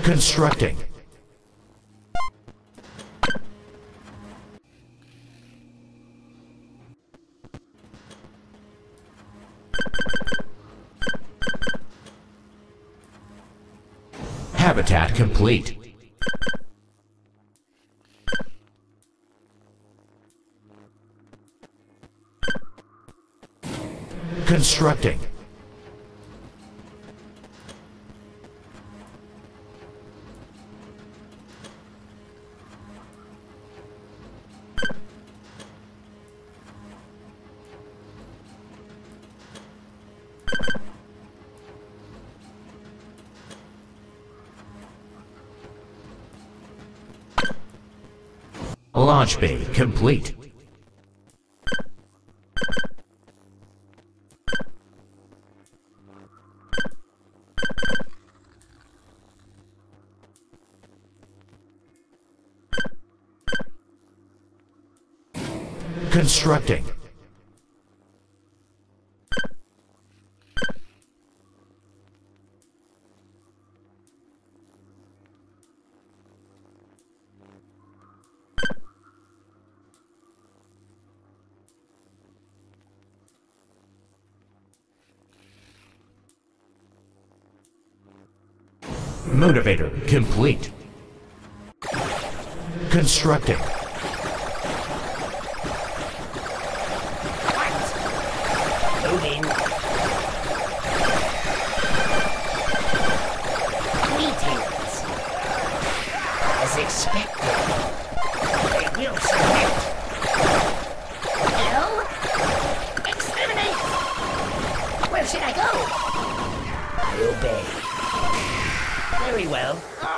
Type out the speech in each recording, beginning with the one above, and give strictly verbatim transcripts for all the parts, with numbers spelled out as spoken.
Constructing. Habitat complete. Constructing. Launch bay complete. Constructing. Motivator complete. Constructing. Moving. Greetings. As expected, they will submit. Hello? Exterminate! Where should I go? I obey. Very well.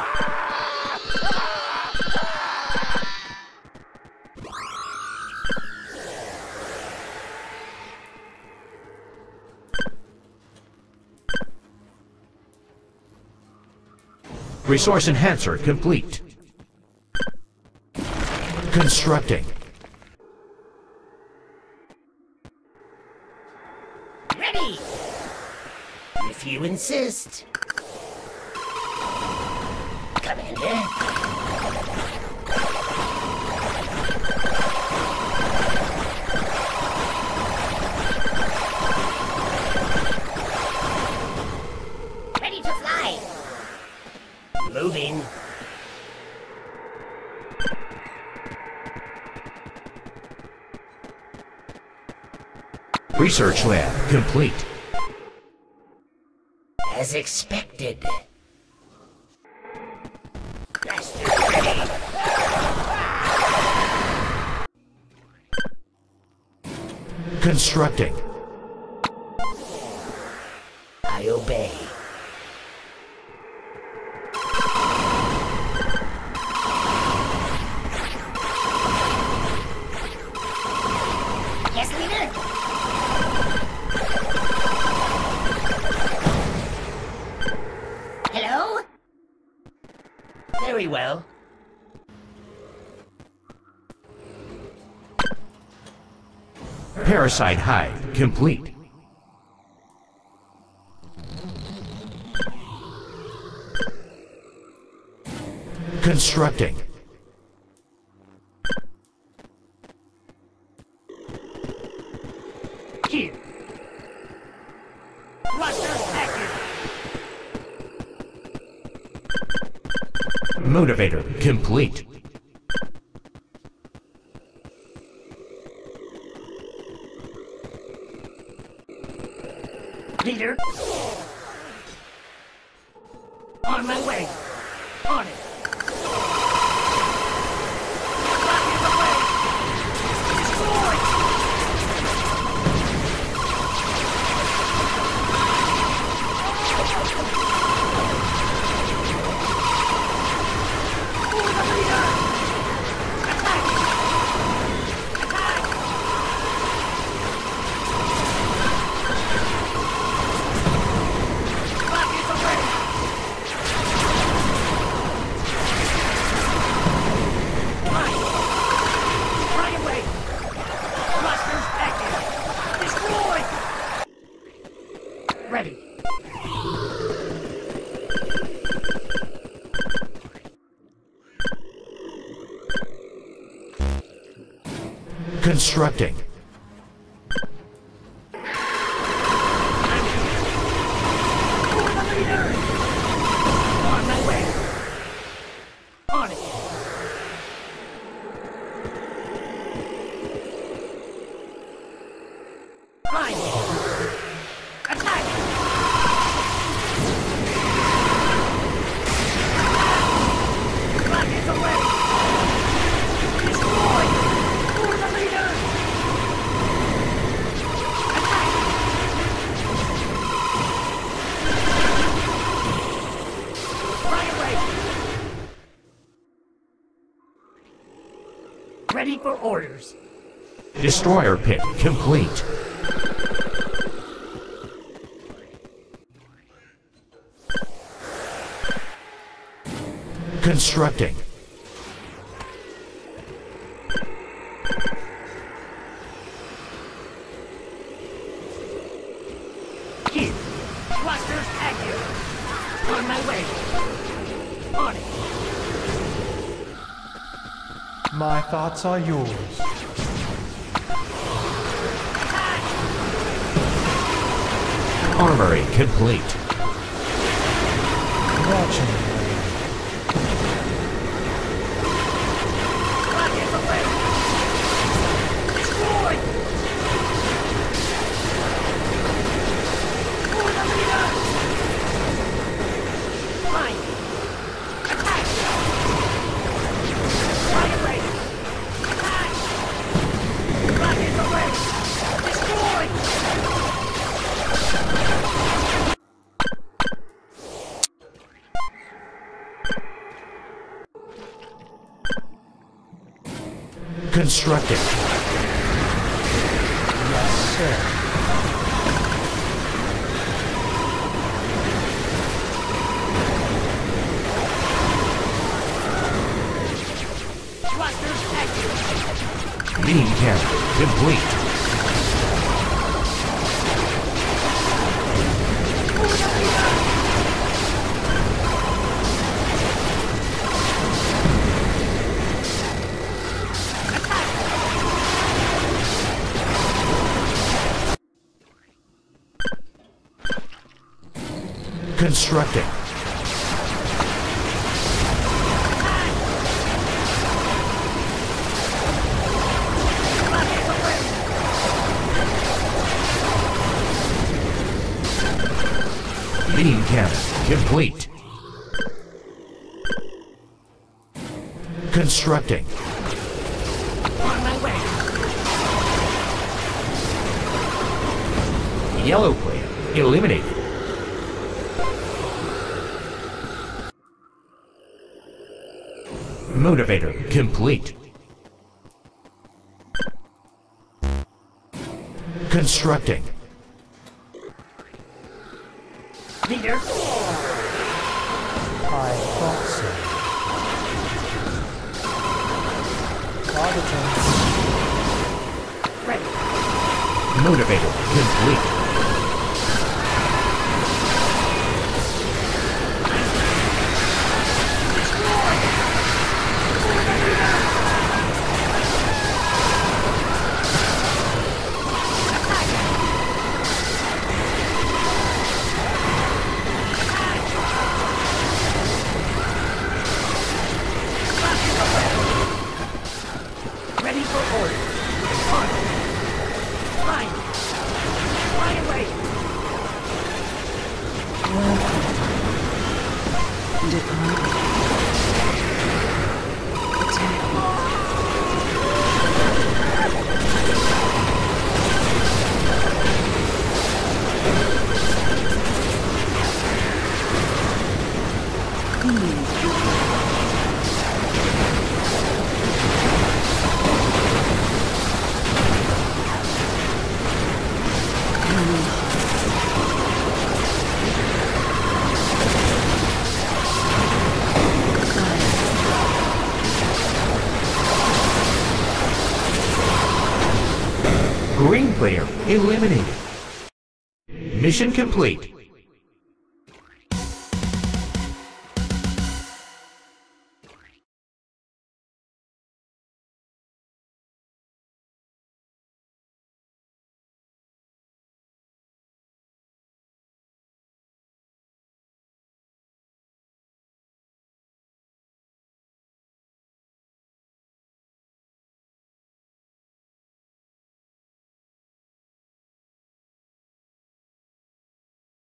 Resource enhancer complete. Constructing. Ready! If you insist. Commander. Ready to fly. Moving. Research lab complete. As expected. Blaster ready. Constructing. I obey. Yes, leader. Hello? Very well. Parasite hive complete. Constructing. Here. Blaster active. Motivator complete. Leader. On my way. On it. Rocket away. Destroy. For the leader. Attack. Attack. Rocket away. Constructing. For the leader! On my way! On it! Fine! Attack! Rockets away! Destroy! For the leader! Attack! Right away! Ready for orders. Destroyer pit complete. Constructing. Here. Thrusters active. On my way. On it. My thoughts are yours. Armory complete. Watching. Rockets away. Destroy. For the leader. Fine. Attack. Right away. Attack. Rockets away. Destroy. Constructing. Yes, sir. Thrusters active. Beam cannon complete. For the leader. Constructing. Rockets away. Beam cannon complete. Constructing. On my way. Yellow player eliminated. Motivator complete. Constructing. Leader. I thought so. Targeting. Ready. Motivator complete. Ready for orders. On. Fine. Fly away. Depart. Attack. Green player eliminated. Mission complete.